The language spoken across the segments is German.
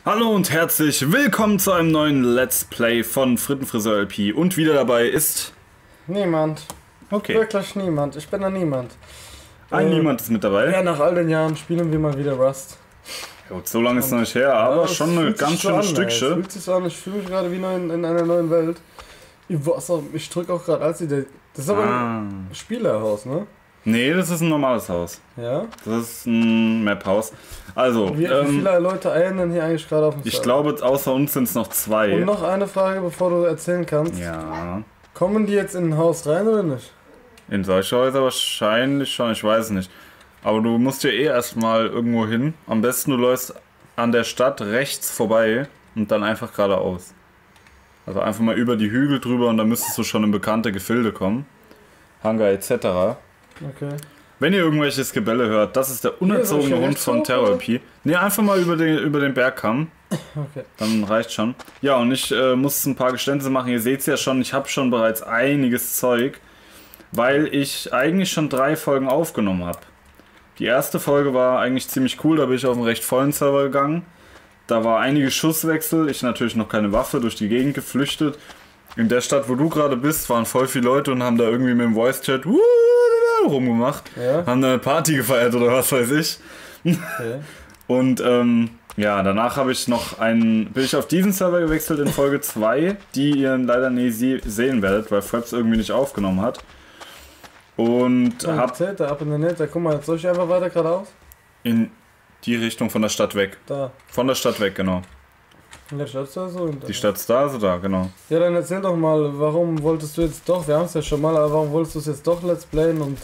Hallo und herzlich willkommen zu einem neuen Let's Play von Frittenfriseur LP. Und wieder dabei ist... Niemand. Okay. Wirklich niemand. Ich bin da niemand. Niemand ist mit dabei. Ja, nach all den Jahren spielen wir mal wieder Rust. Ja, gut, so lange ist es noch nicht her, aber ja, schon eine ganz schöne Stückchen. Fühlt sich so an, ich fühle mich gerade wie in einer neuen Welt. Ich drücke auch gerade als Idee. Das ist aber ein Spielerhaus, ne? Nee, das ist ein normales Haus. Ja? Das ist ein Map-Haus. Also, wie viele Leute eilen denn hier eigentlich gerade auf dem Server? Ich glaube, außer uns sind es noch 2. Und noch eine Frage, bevor du erzählen kannst. Ja. Kommen die jetzt in ein Haus rein oder nicht? In solche Häuser wahrscheinlich schon, ich weiß es nicht. Aber du musst ja erstmal irgendwo hin. Am besten du läufst an der Stadt rechts vorbei und dann einfach geradeaus. Also einfach mal über die Hügel drüber und dann müsstest du schon in bekannte Gefilde kommen. Hangar etc. Okay. Wenn ihr irgendwelches Gebelle hört, das ist der unerzogene Hund von Terror-LP. Ne, einfach mal über den Bergkamm. Okay. Dann reicht schon. Ja, und ich muss ein paar Geständnisse machen. Ihr seht es ja schon, ich habe schon bereits einiges Zeug, weil ich eigentlich schon 3 Folgen aufgenommen habe. Die erste Folge war eigentlich ziemlich cool, da bin ich auf einen recht vollen Server gegangen. Da war einige Schusswechsel, ich natürlich noch keine Waffe, durch die Gegend geflüchtet. In der Stadt, wo du gerade bist, waren voll viele Leute und haben da irgendwie mit dem Voice-Chat rumgemacht. Ja? Haben da eine Party gefeiert oder was weiß ich. Okay. Und ja, danach habe ich bin ich auf diesen Server gewechselt in Folge 2, die ihr leider nie sehen werdet, weil Fraps irgendwie nicht aufgenommen hat. Und ab in der Nähe, guck mal, soll ich einfach weiter geradeaus? In die Richtung von der Stadt weg. Da. Von der Stadt weg, genau. In der Stadt ist da so? Die Stadt ist da, also da, genau. Ja, dann erzähl doch mal, warum wolltest du jetzt doch, wir haben es ja schon mal, aber warum wolltest du es jetzt doch Let's Playen und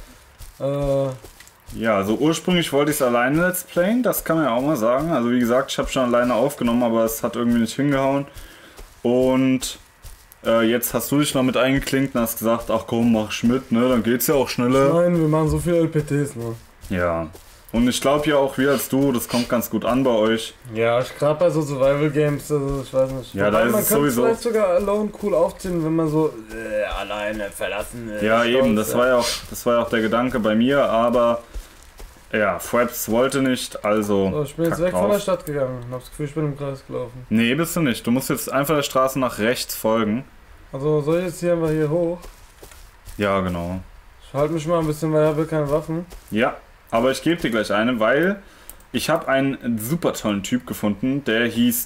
Ja, also ursprünglich wollte ich es alleine Let's Playen, das kann man ja auch mal sagen. Also wie gesagt, ich habe schon alleine aufgenommen, aber es hat irgendwie nicht hingehauen. Und jetzt hast du dich noch mit eingeklinkt und hast gesagt, ach komm, mach ich mit, ne, dann geht's ja auch schneller. Nein, wir machen so viele LPTs, ne. Ja. Und ich glaube ja auch, wie als du, das kommt ganz gut an bei euch. Ja, gerade bei so Survival Games, also ich weiß nicht. Ja, da ist es sowieso. Man könnte vielleicht sogar Alone cool aufziehen, wenn man so alleine verlassen ist. Ja, eben, das war ja auch der Gedanke bei mir, aber ja, Fraps wollte nicht, also. So, ich bin jetzt weg von der Stadt gegangen, hab das Gefühl, ich bin im Kreis gelaufen. Nee, bist du nicht. Du musst jetzt einfach der Straße nach rechts folgen. Also soll ich jetzt hier einfach hier hoch? Ja, genau. Ich halte mich mal ein bisschen, weil ich habe keine Waffen. Ja. Aber ich gebe dir gleich eine, weil ich habe einen super tollen Typ gefunden, der hieß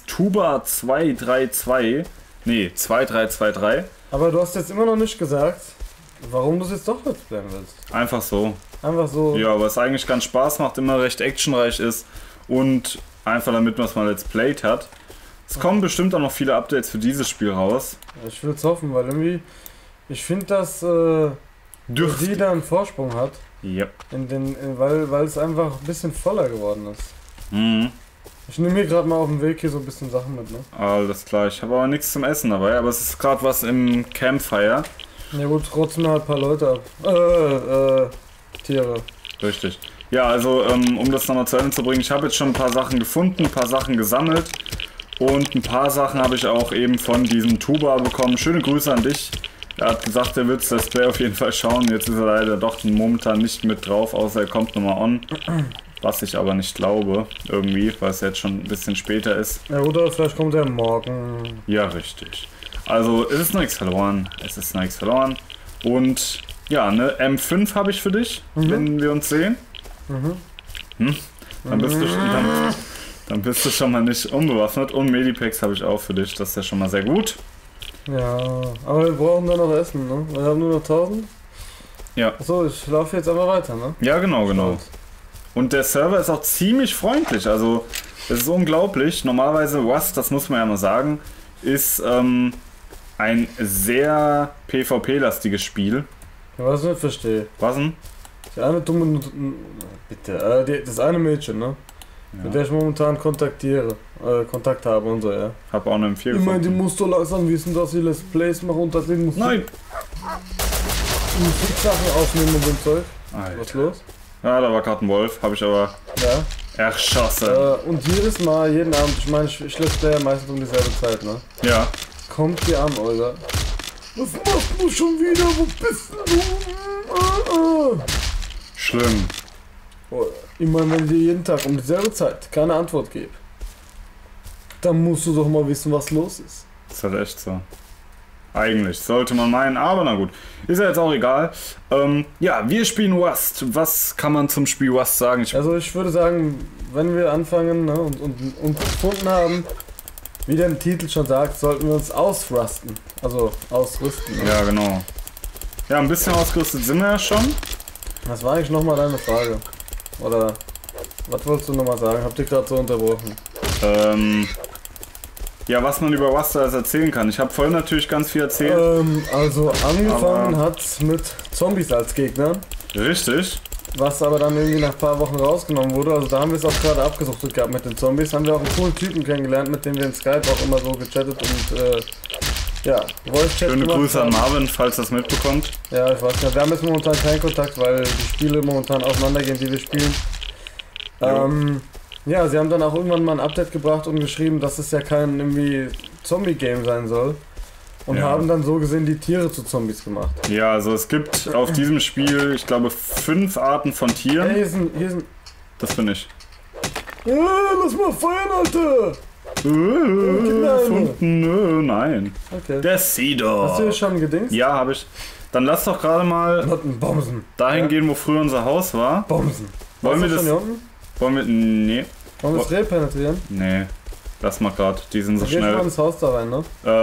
Tuba232, nee, 2323. Aber du hast jetzt immer noch nicht gesagt, warum du es jetzt doch Let's Playen willst. Einfach so. Einfach so. Ja, was eigentlich ganz Spaß macht, immer recht actionreich ist und einfach damit man es mal Let's Played hat. Es kommen bestimmt auch noch viele Updates für dieses Spiel raus. Ich will es hoffen, weil irgendwie, ich finde, dass die da einen Vorsprung hat. Ja. Weil es einfach ein bisschen voller geworden ist. Mhm. Ich nehme mir gerade mal auf dem Weg hier so ein bisschen Sachen mit, ne? Alles klar, ich habe aber nichts zum Essen dabei, aber es ist gerade was im Campfire. Ja gut, trotzdem halt ein paar Leute ab. Tiere. Richtig. Ja, also um das nochmal zu Ende zu bringen, ich habe jetzt schon ein paar Sachen gefunden, ein paar Sachen gesammelt und ein paar Sachen habe ich auch eben von diesem Tuba bekommen. Schöne Grüße an dich. Er hat gesagt, er wird das Play auf jeden Fall schauen. Jetzt ist er leider doch momentan nicht mit drauf, außer er kommt nochmal on. Was ich aber nicht glaube, irgendwie, weil es jetzt schon ein bisschen später ist. Ja, oder vielleicht kommt er morgen. Ja, richtig. Also, es ist noch nichts verloren. Es ist noch nichts verloren. Und ja, eine M5 habe ich für dich, wenn wir uns sehen. Dann bist du schon mal nicht unbewaffnet. Und Medipacks habe ich auch für dich. Das ist ja schon mal sehr gut. Ja, aber wir brauchen dann noch Essen, ne? Wir haben nur noch 1000. Ja. Achso, ich laufe jetzt aber weiter, ne? Ja, genau. Und der Server ist auch ziemlich freundlich, also es ist unglaublich. Normalerweise Rust, das muss man ja mal sagen, ist ein sehr PvP-lastiges Spiel. Ja, was ich nicht verstehe. Was denn? Die eine dumme... Bitte, das eine Mädchen, ne? Ja. Mit der ich momentan Kontakt habe und so, ja. Hab auch eine M4 gefunden. Ich meine, die musst du langsam wissen, dass sie Let's Plays machen und dass sie Nein! Musiksachen aufnehmen und so ein Zeug. Alter. Was ist los? Ja, da war gerade ein Wolf, habe ich aber erschossen. Und jedes Mal, jeden Abend, ich meine, ich Let's Play meistens um dieselbe Zeit, ne? Ja. Kommt die an, Olga. Was machst du schon wieder? Wo bist du? Schlimm. Ich meine, wenn ich dir jeden Tag um dieselbe Zeit keine Antwort gebe, dann musst du doch mal wissen, was los ist. Ist halt echt so. Eigentlich, sollte man meinen, aber na gut. Ist ja jetzt auch egal. Ja, wir spielen Rust. Was kann man zum Spiel Rust sagen? Also ich würde sagen, wenn wir anfangen, ne, und gefunden haben, wie der Titel schon sagt, sollten wir uns ausrusten. Also ausrüsten. Ne? Ja, genau. Ja, ein bisschen ausgerüstet sind wir ja schon. Das war eigentlich nochmal deine Frage. Oder was wolltest du nochmal sagen? Habt ihr gerade so unterbrochen? Ja, was man über Rust alles erzählen kann. Ich habe vorhin natürlich ganz viel erzählt. Also angefangen hat's mit Zombies als Gegner. Richtig. Was aber dann irgendwie nach ein paar Wochen rausgenommen wurde. Also da haben wir es auch gerade abgesuchtet gehabt mit den Zombies. Haben wir auch einen coolen Typen kennengelernt, mit dem wir in Skype auch immer so gechattet und ja, Voice-Chat Schöne gemacht Grüße an haben. Marvin, falls das mitbekommt. Ja, ich weiß nicht. Wir haben jetzt momentan keinen Kontakt, weil die Spiele momentan auseinandergehen, die wir spielen. Ja, sie haben dann auch irgendwann mal ein Update gebracht und geschrieben, dass es ja kein irgendwie Zombie-Game sein soll. Und Ja. haben dann so gesehen die Tiere zu Zombies gemacht. Ja, also es gibt auf diesem Spiel, ich glaube, 5 Arten von Hey, Tieren. hier sind. Das bin ich. Ja, lass mal feiern, Alter! Gefunden, nein. Okay. Der Hast du Cedar. hier schon gedingst? Ja, habe ich. Dann lass doch gerade mal Noten, Bomsen. dahin Ja. gehen, wo früher unser Haus war. Bomsen. Wollen wir Warst du das? schon hier unten? Wollen wir. Nee. Wollen wir das Reh penetrieren? Nee. Lass mal gerade. Die sind so Dann geh ich mal schnell. ins Haus da rein, ne?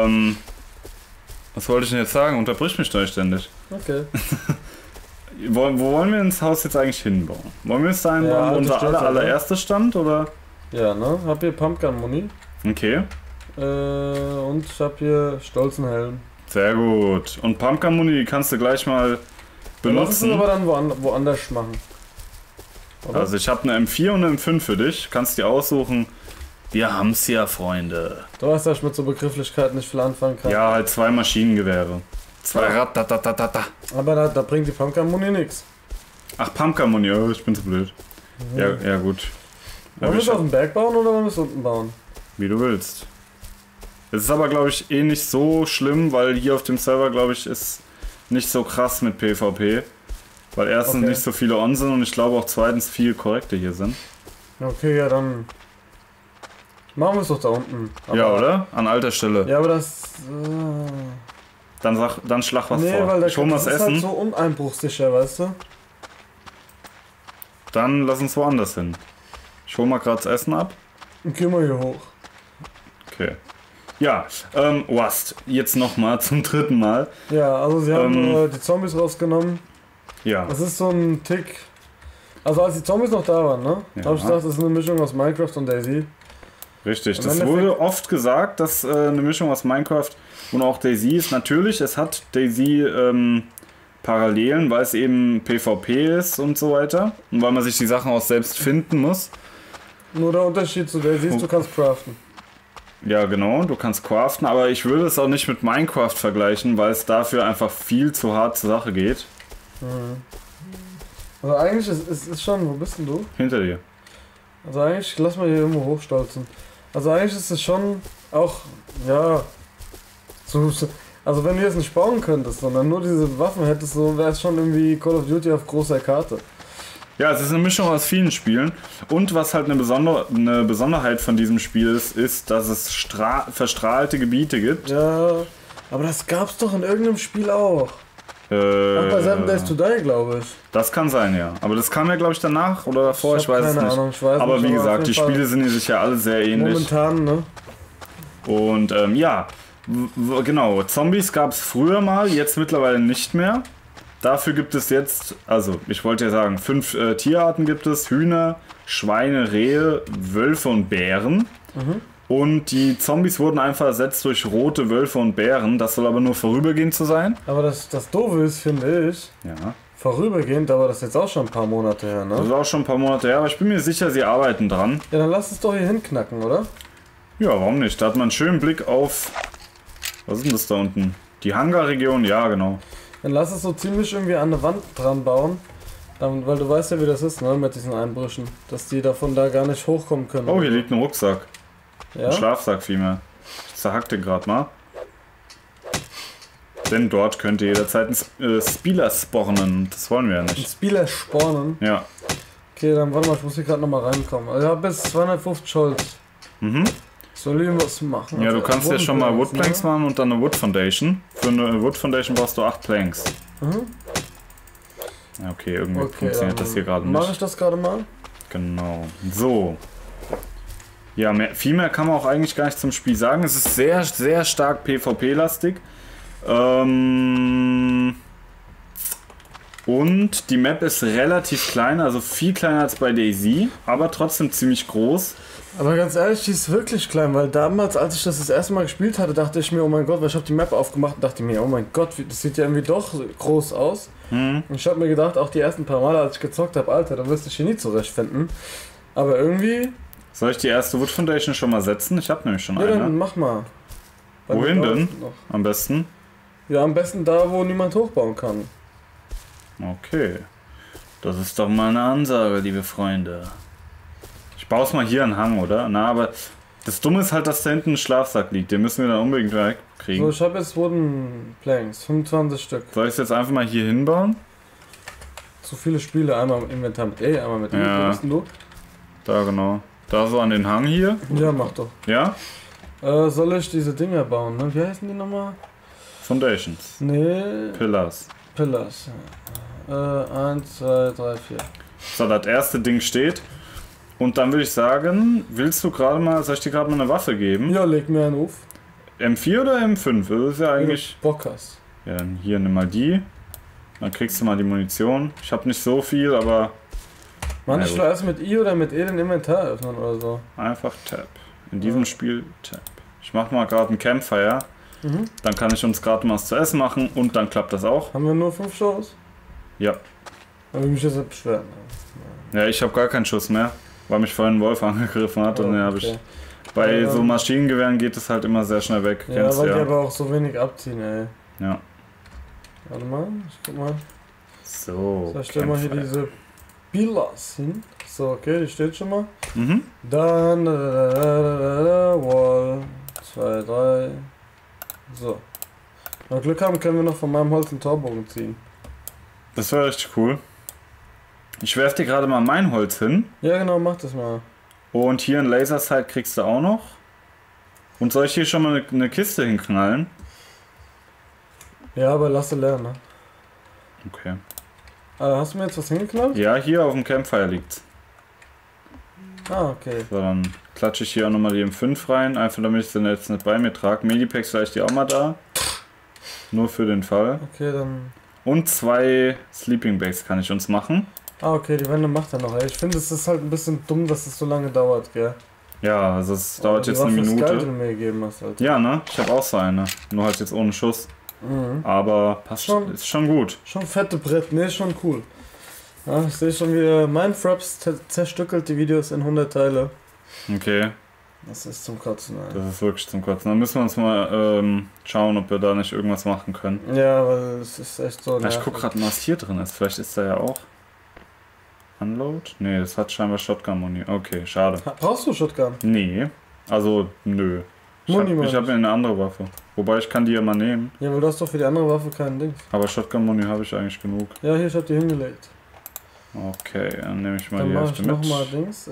Was wollte ich denn jetzt sagen? Unterbrich mich doch ständig. Okay. Wo wollen wir ins Haus jetzt eigentlich hinbauen? Wollen wir es da Ja, hinbauen, wo alte unser Städte, allererster stand, oder? Ja, ne? Hab hier Pumpgun-Muni. Okay. Und ich hab hier stolzen Helm. Sehr gut. Und Pumpkin Muni, die kannst du gleich mal Lass uns benutzen. aber dann woanders machen. Oder? Also ich habe eine M4 und eine M5 für dich. Kannst die aussuchen. Wir haben's ja, Freunde. Du weißt, dass ich mit so Begrifflichkeiten nicht viel anfangen kann. Ja, halt 2 Maschinengewehre. 2 Ratatatata. Aber da bringt die Pumpgun-Muni nix. Ach, Pumpkin Muni, oh, ich bin zu blöd. Ja, ja gut. Wollen wir es auf dem Berg bauen oder wollen wir es unten bauen? Wie du willst. Es ist aber, glaube ich, eh nicht so schlimm, weil hier auf dem Server, glaube ich, ist nicht so krass mit PvP. Weil erstens Okay. nicht so viele on sind und ich glaube auch zweitens viel Korrekte hier sind. Okay, ja dann machen wir es doch da unten. Aber, Ja, oder? An alter Stelle. Ja, aber das... Dann schlag was nee, vor. weil Ich hol mal das das ist Essen. halt so uneinbruchsicher, weißt du? Dann lass uns woanders hin. Ich hol mal gerade das Essen ab. Und geh mal hier hoch. Okay. Ja, Rust. Jetzt nochmal zum 3. Mal. Ja, also sie haben die Zombies rausgenommen. Ja. Das ist so ein Tick... Also als die Zombies noch da waren, ne? Ja. Hab ich gesagt, das ist eine Mischung aus Minecraft und DayZ. Richtig. Im Das Endeffekt- wurde oft gesagt, dass eine Mischung aus Minecraft und auch DayZ ist. Natürlich, es hat DayZ Parallelen, weil es eben PvP ist und so weiter. Und weil man sich die Sachen auch selbst finden muss. Nur der Unterschied zu DayZ ist, du kannst craften. Ja, genau, du kannst craften, aber ich würde es auch nicht mit Minecraft vergleichen, weil es dafür einfach viel zu hart zur Sache geht. Also eigentlich ist es schon... Wo bist denn du? Hinter dir. Also eigentlich, lass mal hier irgendwo hochstolzen. Also eigentlich ist es schon auch, ja, also wenn du jetzt nicht bauen könntest, sondern nur diese Waffen hättest, so wäre es schon irgendwie Call of Duty auf großer Karte. Ja, es ist eine Mischung aus vielen Spielen. Und was halt eine Besonderheit von diesem Spiel ist, dass es verstrahlte Gebiete gibt. Ja, aber das gab's doch in irgendeinem Spiel auch. Auch bei 7 Days to Die, glaube ich. Das kann sein, ja. Aber das kam ja, glaube ich, danach oder davor, ich hab weiß es keine nicht. Ahnung, ich weiß Aber nicht, wie aber auf gesagt, die jeden Fall Spiele sind sich ja alle sehr ähnlich. momentan, ne? Und ja, genau, Zombies gab es früher mal, jetzt mittlerweile nicht mehr. Dafür gibt es jetzt, also ich wollte ja sagen, 5 Tierarten gibt es: Hühner, Schweine, Rehe, Wölfe und Bären. Und die Zombies wurden einfach ersetzt durch rote Wölfe und Bären. Das soll aber nur vorübergehend zu sein. Aber das Doofe ist, finde ich, Ja, vorübergehend, aber das ist jetzt auch schon ein paar Monate her, das ne? ist auch schon ein paar Monate her, aber ich bin mir sicher, sie arbeiten dran. Ja, dann lass es doch hier hinknacken, oder? Ja, warum nicht? Da hat man einen schönen Blick auf... Was ist denn das da unten? Die Hangarregion, ja genau. Dann lass es so ziemlich irgendwie an eine Wand dran bauen. Dann, weil du weißt ja, wie das ist, ne, mit diesen Einbrüchen. Dass die davon da gar nicht hochkommen können. Oh, hier liegt ein Rucksack. Ja? Ein Schlafsack vielmehr. Ich zerhack den gerade mal. Denn dort könnt ihr jederzeit ein Spieler spawnen. Das wollen wir ja Ein nicht. Spieler spawnen. Ja. Okay, dann warte mal, ich muss hier gerade nochmal reinkommen. Also ich habe bis 250 Holz. Mhm. Soll ich was machen? Ja, du kannst ja schon mal Wood Planks ne? machen und dann eine Wood Foundation. Für eine Wood Foundation brauchst du 8 Planks. Mhm. Ja, okay, irgendwie funktioniert das hier gerade nicht. Mache ich das gerade mal? Genau. So. Ja, viel mehr kann man auch eigentlich gar nicht zum Spiel sagen. Es ist sehr, sehr stark PvP-lastig. Und die Map ist relativ klein, also viel kleiner als bei DayZ, aber trotzdem ziemlich groß. Aber ganz ehrlich, die ist wirklich klein, weil damals, als ich das erste Mal gespielt hatte, dachte ich mir, oh mein Gott, weil ich habe die Map aufgemacht und dachte mir, oh mein Gott, das sieht ja irgendwie doch groß aus. Und ich habe mir gedacht, auch die ersten paar Male, als ich gezockt habe, Alter, da wirst du dich hier nie zurechtfinden. Aber irgendwie... Soll ich die erste Wood Foundation schon mal setzen? Ich habe nämlich schon Ja, eine. dann mach mal. Wohin denn? Am besten? Ja, am besten da, wo niemand hochbauen kann. Okay. Das ist doch mal eine Ansage, liebe Freunde. Ich baue es mal hier einen Hang, oder? Na, aber das Dumme ist halt, dass da hinten ein Schlafsack liegt. Den müssen wir dann unbedingt wegkriegen. So, ich habe jetzt Wooden Planks, 25 Stück. Soll ich es jetzt einfach mal hier hinbauen? Zu viele Spiele, einmal im Inventar mit E, einmal mit E. Ja. Wo bist denn du? Da genau. Da so an den Hang hier. Ja, mach doch. Ja? Soll ich diese Dinger bauen, ne? Wie heißen die nochmal? Foundations. Nee, Pillars. Pillars. 1, 2, 3, 4. So, das erste Ding steht. Und dann würde ich sagen, willst du gerade mal, soll ich dir gerade mal eine Waffe geben? Ja, leg mir einen auf. M4 oder M5? Das ist ja eigentlich... Wenn du Bock hast. Ja, dann hier nimm mal die. Dann kriegst du mal die Munition. Ich habe nicht so viel, aber... Mann, Na ich gut. will erst mit I oder mit E den Inventar öffnen oder so. Einfach Tab. In diesem Spiel Tab. Ich mache mal gerade ein Campfire. Mhm. Dann kann ich uns gerade mal was zu essen machen und dann klappt das auch. Haben wir nur 5 Shows? Ja. Dann will ich mich jetzt beschweren. Ja, ich habe gar keinen Schuss mehr, weil mich vorhin ein Wolf angegriffen hat. Und den habe ich. Bei so Maschinengewehren geht es halt immer sehr schnell weg. Ja, Kennst weil du die aber auch so wenig abziehen, ey. Ja. Warte mal, ich guck mal. So. So, ich stell mal hier Campfire. diese Pillars hin. So, okay, die steht schon mal. Mhm. Dann Wall 2, 3. So. Wenn wir Glück haben, können wir noch von meinem Holz einen Torbogen ziehen. Das wäre richtig cool. Ich werfe dir gerade mal mein Holz hin. Ja, genau, mach das mal. Und hier ein Lasersight kriegst du auch noch. Und soll ich hier schon mal eine Kiste hinknallen? Ja, aber lass sie lernen, ne? Okay. Hast du mir jetzt was hingeknallt? Ja, hier auf dem Campfire liegt's. Ah, okay. So, dann klatsche ich hier auch nochmal die M5 rein, einfach damit ich sie jetzt nicht bei mir trage. Medipacks vielleicht die auch mal da. Nur für den Fall. Okay, dann... Und 2 Sleeping Bags kann ich uns machen. Ah, okay, die Wände macht er noch, ey. Ich finde, es ist halt ein bisschen dumm, dass es so lange dauert, gell? Ja, also es dauert Die jetzt eine Waffe ist geil, die Minute. du mir gegeben hast, Alter. Ja, ne? Ich habe auch so eine. Nur halt jetzt ohne Schuss. Mhm. Aber passt Schon. schon. Ist schon gut. Schon fette Brett, ne, schon cool. Ja, ich sehe schon wieder, mein Fraps zerstückelt die Videos in 100 Teile. Okay, Das ist zum Kotzen, ey. das ist wirklich zum Kotzen. Dann müssen wir uns mal schauen, ob wir da nicht irgendwas machen können. Ja, weil es ist echt so Ja, ich nervig. guck gerade mal, was hier drin ist. Vielleicht ist da ja auch Unload? Nee, das hat scheinbar Shotgun-Muni. Okay, schade. Brauchst du Shotgun? Nee, also nö. Ich Muni hab meine ich. eine andere Waffe. Wobei ich kann die ja mal nehmen. Ja, weil du hast doch für die andere Waffe keinen Dings. Aber Shotgun-Muni habe ich eigentlich genug. Ja, hier, ich hab die hingelegt. Okay, dann nehme ich mal Dann die mach Hälfte ich mit. nochmal Dings.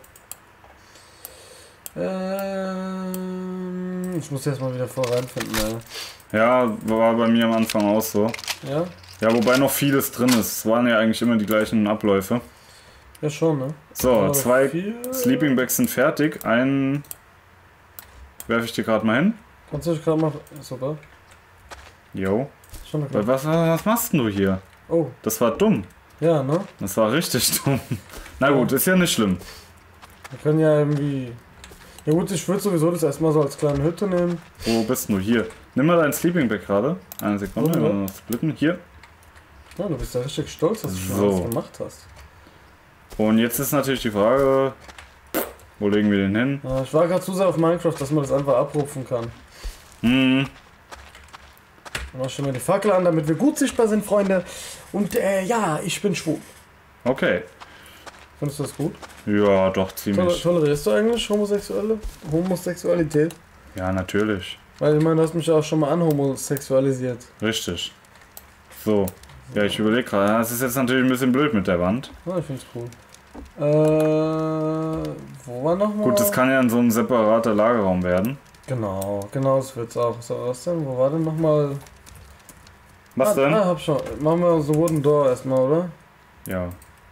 Ich muss jetzt mal wieder reinfinden, ey. Ja, war bei mir am Anfang auch so. Ja? Ja, wobei noch vieles drin ist. Es waren ja eigentlich immer die gleichen Abläufe. Ja, schon, ne? So, Aber 2 vier- Sleeping Bags sind fertig. Einen werfe ich dir gerade mal hin. Kannst du dich gerade mal. Super. Jo. Schon okay. Was machst denn du hier? Oh, Das war dumm. ja, ne? Das war richtig dumm. Na gut, ist ja nicht schlimm. Wir können ja irgendwie. Ja gut, ich würde sowieso das erstmal so als kleine Hütte nehmen. Wo bist du? Hier. Nimm mal dein Sleeping Bag gerade. Eine Sekunde, Ja. wir müssen noch splitten. Hier. Ja, du bist ja richtig stolz, dass du schon So. alles gemacht hast. Und jetzt ist natürlich die Frage, wo legen wir den hin? Ja, ich war gerade zu sehr auf Minecraft, dass man das einfach abrufen kann. Hm, Dann mach ich schon mal die Fackel an, damit wir gut sichtbar sind, Freunde. Und ja, ich bin schwul. okay. Findest du das gut? Ja, doch, ziemlich. Tolerierst du eigentlich Homosexualität? Ja, natürlich. Weil ich meine, du hast mich ja auch schon mal anhomosexualisiert. Richtig. So. Ja, ich überlege gerade. Das ist jetzt natürlich ein bisschen blöd mit der Wand. Ja, ich find's cool. Wo war nochmal? Gut, das kann ja in so ein separater Lagerraum werden. Genau, das wird's auch so aussehen. Wo war denn nochmal? Was denn? Hab schon. Machen wir so Wooden Door erstmal, oder? Ja.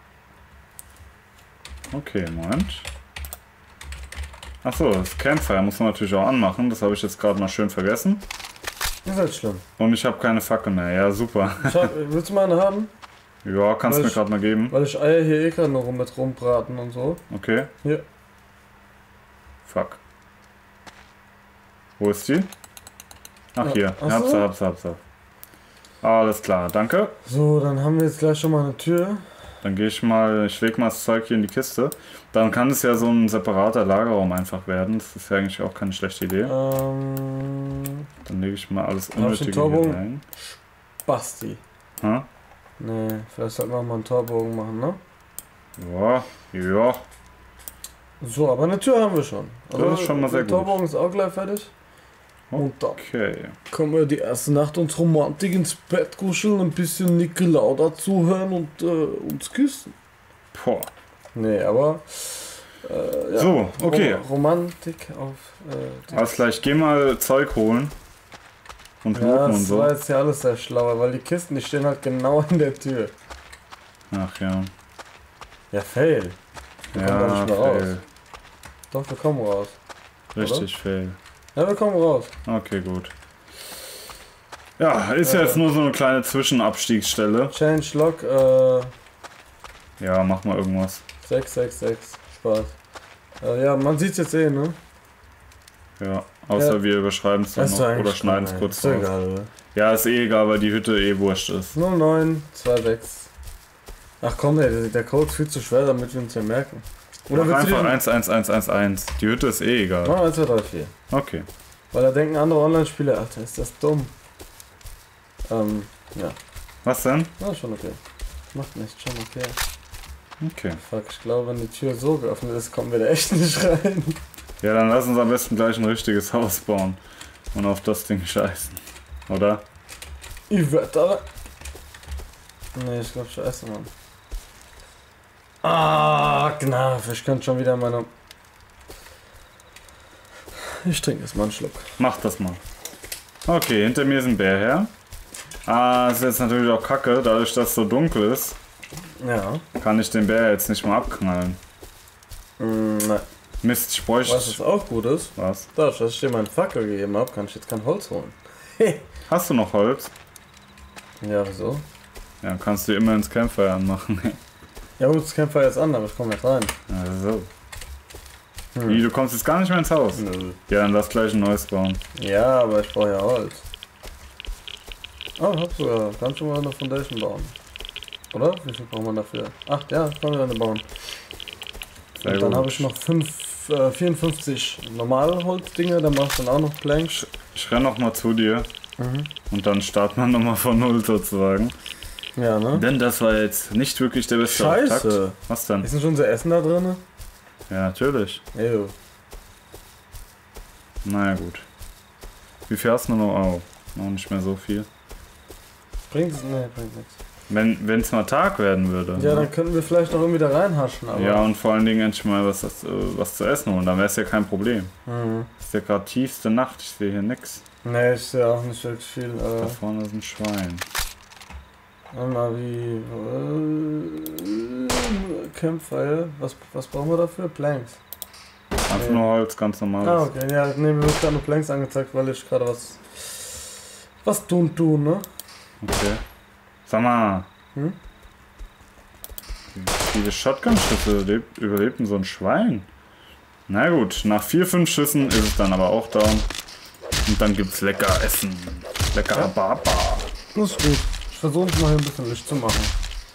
Okay, Moment. Achso, das Campfire muss man natürlich auch anmachen. Das habe ich jetzt gerade mal schön vergessen. Ist halt schlimm. Und ich habe keine Fackel mehr. Ja, super. Willst du mal eine haben? Ja, kannst du mir gerade mal geben. Weil ich Eier hier gerade noch mit rumbraten und so. Okay. Hier. Fuck. Wo ist die? Ach, hier. Hab's. Alles klar, danke. So, dann haben wir jetzt gleich schon mal eine Tür. Dann gehe ich mal, ich lege mal das Zeug hier in die Kiste. Dann kann es ja so ein separater Lagerraum einfach werden. Das ist ja eigentlich auch keine schlechte Idee. Dann lege ich mal alles Unnötige hier rein. Basti. Ha? Nee, vielleicht sollten wir mal einen Torbogen machen, ne? Ja. So, aber eine Tür haben wir schon. Also das ist schon mal sehr gut. Der Torbogen ist auch gleich fertig. Und dann können wir die erste Nacht uns Romantik ins Bett kuscheln, ein bisschen Niki Lauda zuhören und uns küssen. Boah. Nee, aber ja. So, okay. Romantik auf alles gleich, geh mal Zeug holen. Und ja, und so. Das war jetzt ja alles sehr schlau, weil die Kisten, die stehen halt genau in der Tür. Ach ja. Ja, fail. Wir kommen da nicht mehr raus. Doch, wir kommen raus. Richtig, fail. Ja, wir kommen raus. Okay, gut. Ja, ist ja jetzt nur so eine kleine Zwischenabstiegsstelle. Change Lock, ja, mach mal irgendwas. 666. Spaß. Ja, man sieht's jetzt eh, ne? Ja, außer wir überschreiben es dann noch oder schneiden es kurz raus. Egal, oder? Ja, ist eh egal, weil die Hütte eh wurscht ist. 0926. Ach komm, ey, der Code ist viel zu schwer, damit wir uns ja merken. Oder einfach 11111. Die Hütte ist eh egal. 1, 2, 3, 4. Okay. Weil da denken andere Online-Spieler, Alter, ist das dumm. Ja. Was denn? Na, schon okay. Macht nichts, schon okay. Okay. Fuck, ich glaube, wenn die Tür so geöffnet ist, kommen wir da echt nicht rein. Ja, dann lass uns am besten gleich ein richtiges Haus bauen. Und auf das Ding scheißen. Oder? Ich werde da. Nee, ich glaube scheiße, Mann. Ah, Gnaf, ich könnte schon wieder meine. Ich trinke jetzt mal einen Schluck. Mach das mal. Okay, hinter mir ist ein Bär her. Ah, ist jetzt natürlich auch kacke, dadurch, dass es so dunkel ist. Ja. Kann ich den Bär jetzt nicht mal abknallen. Nein. Mist, ich bräuchte. Was auch gut ist? Was? Dadurch, dass ich dir meinen Fackel gegeben habe, kann ich jetzt kein Holz holen. Hast du noch Holz? Ja, wieso? Ja, kannst du immer ins Campfire anmachen. Ja gut, das Campfire jetzt an, aber ich komme nicht rein. Ja, so. Wie, du kommst jetzt gar nicht mehr ins Haus? Nö. Ja, dann lass gleich ein neues bauen. Ja, aber ich brauche ja Holz. Oh, hab sogar. Kannst du mal eine Foundation bauen? Oder? Wie viel braucht man dafür? 8, ja, können wir eine bauen. Sehr und dann gut. habe ich noch 54 normale Holzdinger, dann machst du dann auch noch Planks. Ich renn noch mal zu dir. Und dann starten wir nochmal von Null sozusagen. Ja, ne? Denn das war jetzt nicht wirklich der beste Scheiße. Auftakt. Was denn? Ist denn schon unser Essen da drin? Ja, natürlich. Ew. Naja, gut. Wie viel hast du noch? Oh, noch nicht mehr so viel. Bringt es? Nee, bringt nichts. Wenn es mal Tag werden würde. Ja, dann könnten wir vielleicht noch irgendwie da reinhaschen, aber. Ja, und vor allen Dingen endlich mal was zu essen holen, dann wäre es ja kein Problem. Ist ja gerade tiefste Nacht, ich sehe hier nix. Nee, ich sehe auch nicht wirklich viel. Da vorne ist ein Schwein. Mal wie. Campfire. Was brauchen wir dafür? Planks. Einfach nur Holz, ganz normal. Ah, okay. Ja, nee, mir wird gerade nur Planks angezeigt, weil ich gerade was tun, ne? Okay. Sag mal. Wie viele Shotgun-Schüsse überlebt denn so ein Schwein? Na gut, nach 4, 5 Schüssen ist es dann aber auch down. Und dann gibt's lecker Essen. Lecker Baba. Das ist gut. Ich versuche mal hier ein bisschen Licht zu machen.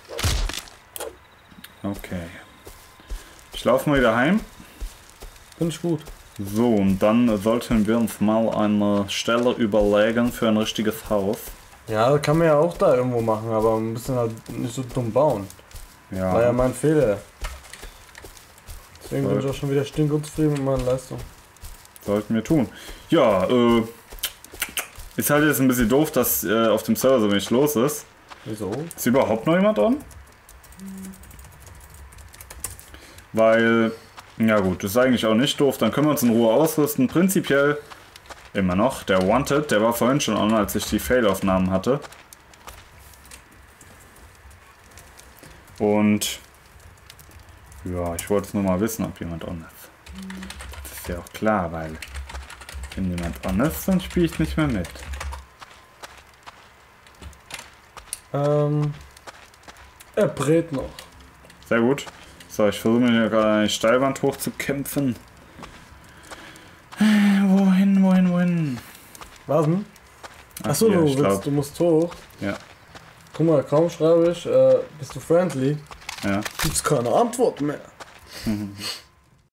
Okay. Ich laufe mal wieder heim. Finde ich gut. So, und dann sollten wir uns mal eine Stelle überlegen für ein richtiges Haus. Ja, das kann man ja auch da irgendwo machen, aber ein bisschen halt nicht so dumm bauen. Ja. War ja mein Fehler. Deswegen bin ich auch schon wieder stinkunzufrieden mit meiner Leistung. Sollten wir tun. Ja, ist halt jetzt ein bisschen doof, dass auf dem Server so wenig los ist. Wieso? Ist überhaupt noch jemand dran? Weil, ja gut, das ist eigentlich auch nicht doof. Dann können wir uns in Ruhe ausrüsten. Prinzipiell immer noch. Der Wanted, der war vorhin schon on, als ich die Fail-Aufnahmen hatte. Und ja, ich wollte es nur mal wissen, ob jemand on ist. Das ist ja auch klar, weil wenn jemand on ist, dann spiele ich nicht mehr mit. Er brät noch. Sehr gut. So, ich versuche mir hier gerade eine Steilwand hochzukämpfen. Wohin? Was denn? Achso, hier, du musst hoch. Ja. Guck mal, kaum schreibe ich, bist du friendly? Ja. Gibt's keine Antwort mehr.